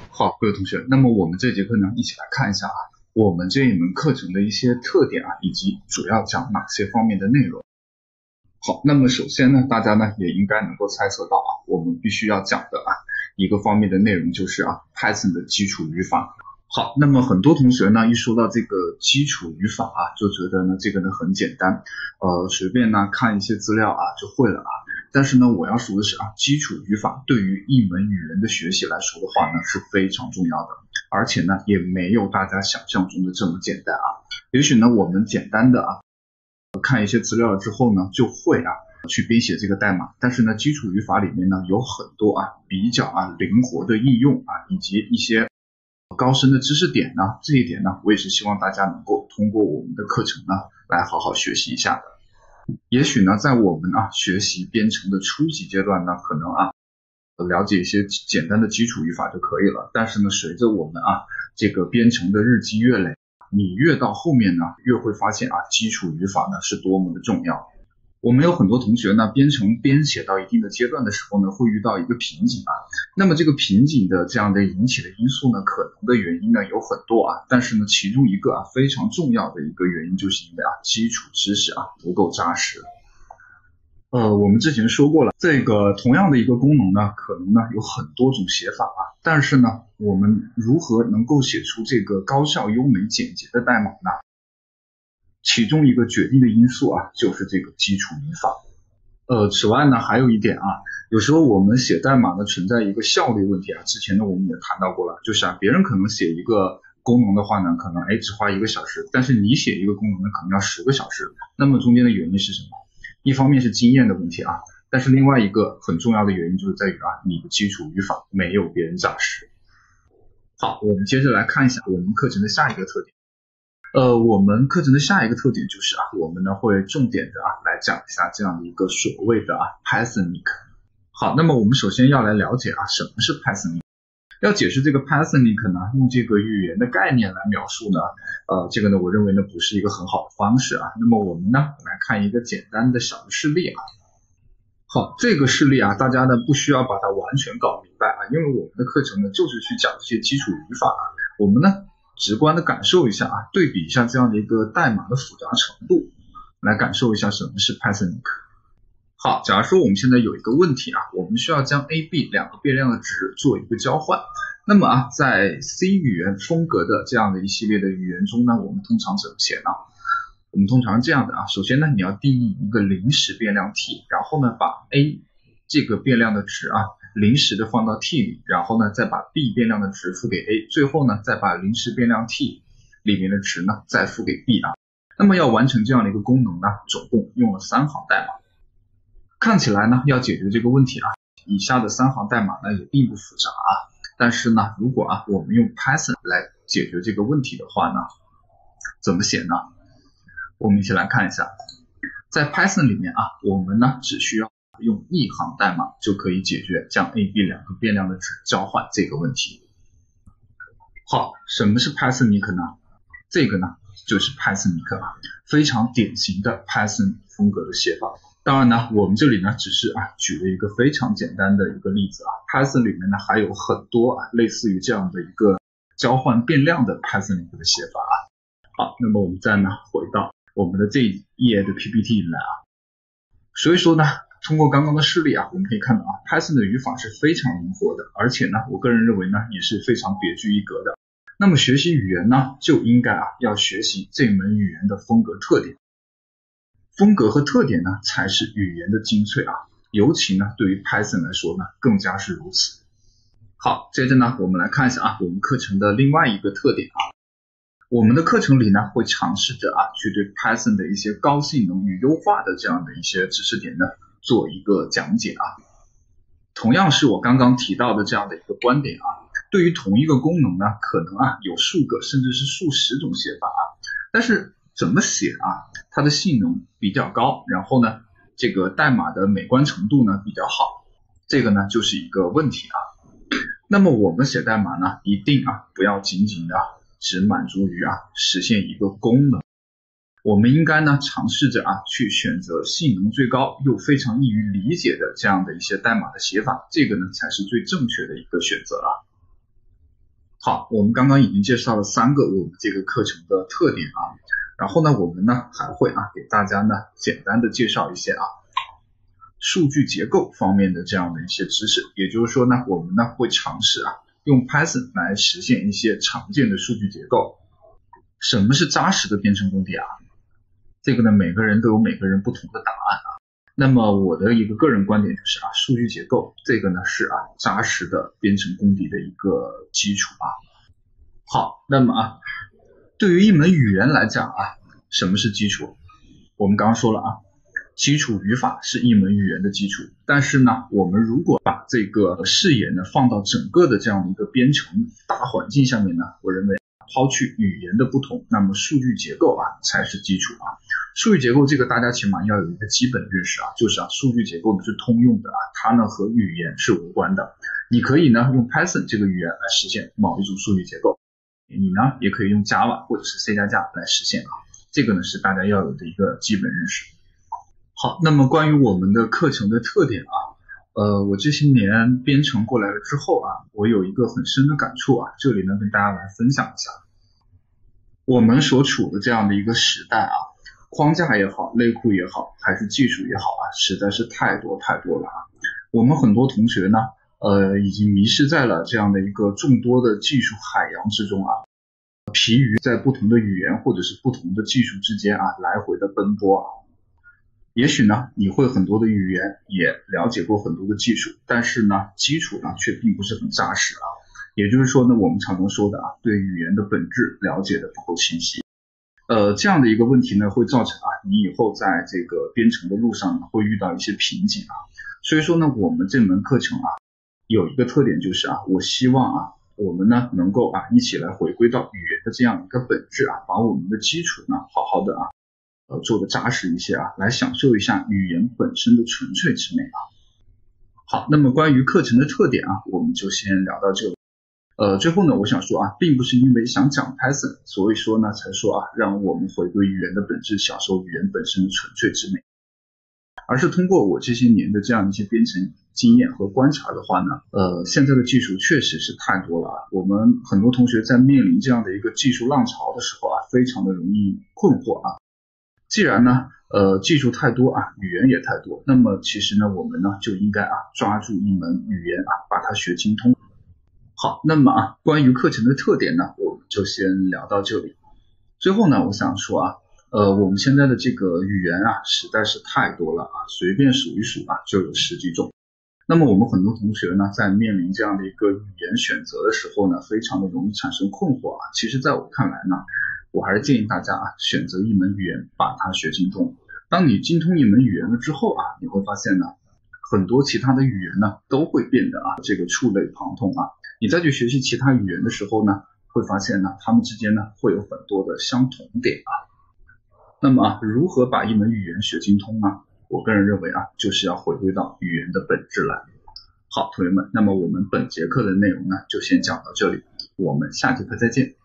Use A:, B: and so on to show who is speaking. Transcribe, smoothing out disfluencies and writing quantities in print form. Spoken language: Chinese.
A: 好，各位同学，那么我们这节课呢，一起来看一下我们这一门课程的一些特点以及主要讲哪些方面的内容。好，那么首先呢，大家呢也应该能够猜测到我们必须要讲的一个方面的内容就是Python 的基础语法。好，那么很多同学呢一说到这个基础语法就觉得呢这个呢很简单，随便呢看一些资料就会了但是呢，我要说的是基础语法对于一门语言的学习来说的话呢，是非常重要的，而且呢，也没有大家想象中的这么简单也许呢，我们简单的看一些资料了之后呢，就会去编写这个代码，但是呢，基础语法里面呢，有很多比较灵活的应用以及一些高深的知识点呢，这一点呢，我也是希望大家能够通过我们的课程呢，来好好学习一下的。也许呢，在我们学习编程的初级阶段呢，可能了解一些简单的基础语法就可以了。但是呢，随着我们这个编程的日积月累，你越到后面呢，越会发现基础语法呢是多么的重要。我们有很多同学呢，编程编写到一定的阶段的时候呢，会遇到一个瓶颈那么这个瓶颈的这样的引起的因素呢，可能的原因呢有很多但是呢，其中一个非常重要的一个原因，就是因为基础知识不够扎实。我们之前说过了，这个同样的一个功能呢，可能呢有很多种写法但是呢，我们如何能够写出这个高效、优美、简洁的代码呢？其中一个决定的因素就是这个基础语法。此外呢，还有一点有时候我们写代码呢存在一个效率问题之前呢我们也谈到过了，就是别人可能写一个功能的话呢，可能只花1个小时，但是你写一个功能呢可能要10个小时。那么中间的原因是什么？一方面是经验的问题但是另外一个很重要的原因就是在于你的基础语法没有别人扎实。好，我们接着来看一下我们课程的下一个特点。我们课程的下一个特点就是我们呢会重点的来讲一下这样的一个所谓的Pythonic。好，那么我们首先要来了解什么是 Pythonic。要解释这个 Pythonic 呢，用这个语言的概念来描述呢，这个呢我认为呢不是一个很好的方式那么我们呢来看一个简单的小的事例好，这个事例大家呢不需要把它完全搞明白因为我们的课程呢就是去讲这些基础语法我们呢直观的感受一下对比一下这样的一个代码的复杂程度，来感受一下什么是 Pythonic。 好，假如说我们现在有一个问题我们需要将 A、B 两个变量的值做一个交换，那么在 C 语言风格的这样的一系列的语言中呢，我们通常怎么写呢？我们通常是这样的首先呢，你要定义一个临时变量 t， 然后呢把 A 这个变量的值临时的放到 t 里，然后呢再把 b 变量的值付给 a， 最后呢再把临时变量 t 里面的值呢再付给 b 那么要完成这样的一个功能呢，总共用了3行代码。看起来呢要解决这个问题以下的3行代码呢也并不复杂但是呢如果我们用 Python 来解决这个问题的话呢，怎么写呢？我们一起来看一下，在 Python 里面我们呢只需要用1行代码就可以解决将 A、B 两个变量的值交换这个问题。好，什么是 Pythonic 呢？这个呢就是 Pythonic 非常典型的 Python 风格的写法。当然呢，我们这里呢只是举了一个非常简单的一个例子Python 里面呢还有很多类似于这样的一个交换变量的 Pythonic 的写法好，那么我们再呢回到我们的这一页的 PPT 来所以说呢，通过刚刚的事例我们可以看到Python 的语法是非常灵活的，而且呢我个人认为呢也是非常别具一格的。那么学习语言呢就应该要学习这门语言的风格特点，风格和特点呢才是语言的精粹尤其呢对于 Python 来说呢更加是如此。好，接着呢我们来看一下我们课程的另外一个特点我们的课程里呢会尝试着去对 Python 的一些高性能与优化的这样的一些知识点呢做一个讲解同样是我刚刚提到的这样的一个观点对于同一个功能呢可能有数个甚至是数十种写法但是怎么写它的性能比较高，然后呢这个代码的美观程度呢比较好，这个呢就是一个问题那么我们写代码呢一定不要仅仅的只满足于实现一个功能，我们应该呢尝试着去选择性能最高又非常易于理解的这样的一些代码的写法，这个呢才是最正确的一个选择好，我们刚刚已经介绍了3个我们这个课程的特点啊，然后呢，我们呢还会给大家呢简单的介绍一些数据结构方面的这样的一些知识，也就是说呢，我们呢会尝试用 Python 来实现一些常见的数据结构。什么是扎实的编程功底这个呢，每个人都有每个人不同的答案那么我的一个个人观点就是数据结构这个呢是扎实的编程功底的一个基础好，那么对于一门语言来讲什么是基础？我们刚刚说了基础语法是一门语言的基础，但是呢，我们如果把这个视野呢放到整个的这样的一个编程大环境下面呢，我认为抛去语言的不同，那么数据结构才是基础数据结构这个大家起码要有一个基本认识就是数据结构呢是通用的它呢和语言是无关的。你可以呢用 Python 这个语言来实现某一种数据结构，你呢也可以用 Java 或者是 C++ 来实现这个呢是大家要有的一个基本认识。好，那么关于我们的课程的特点我这些年编程过来了之后我有一个很深的感触这里呢跟大家来分享一下。我们所处的这样的一个时代框架也好，类库也好，还是技术也好实在是太多太多了我们很多同学呢已经迷失在了这样的一个众多的技术海洋之中疲于在不同的语言或者是不同的技术之间来回的奔波也许呢你会很多的语言，也了解过很多的技术，但是呢基础呢却并不是很扎实也就是说呢我们常常说的对语言的本质了解的不够清晰。这样的一个问题呢会造成你以后在这个编程的路上呢会遇到一些瓶颈所以说呢我们这门课程有一个特点就是我希望我们呢能够一起来回归到语言的这样一个本质把我们的基础呢好好的做得扎实一些来享受一下语言本身的纯粹之美好，那么关于课程的特点我们就先聊到这里。最后呢我想说并不是因为想讲 Python 所以说呢才说让我们回归语言的本质，享受语言本身的纯粹之美，而是通过我这些年的这样一些编程经验和观察的话呢现在的技术确实是太多了我们很多同学在面临这样的一个技术浪潮的时候非常的容易困惑既然呢技术太多语言也太多，那么其实呢我们呢就应该抓住一门语言把它学精通。好，那么关于课程的特点呢我们就先聊到这里。最后呢我想说我们现在的这个语言实在是太多了随便数一数就有10几种。那么我们很多同学呢在面临这样的一个语言选择的时候呢非常的容易产生困惑其实在我看来呢我还是建议大家选择一门语言把它学精通。当你精通一门语言了之后你会发现呢很多其他的语言呢都会变得这个触类旁通你再去学习其他语言的时候呢会发现呢它们之间呢会有很多的相同点那么如何把一门语言学精通呢？我个人认为就是要回归到语言的本质来。好，同学们，那么我们本节课的内容呢就先讲到这里，我们下节课再见。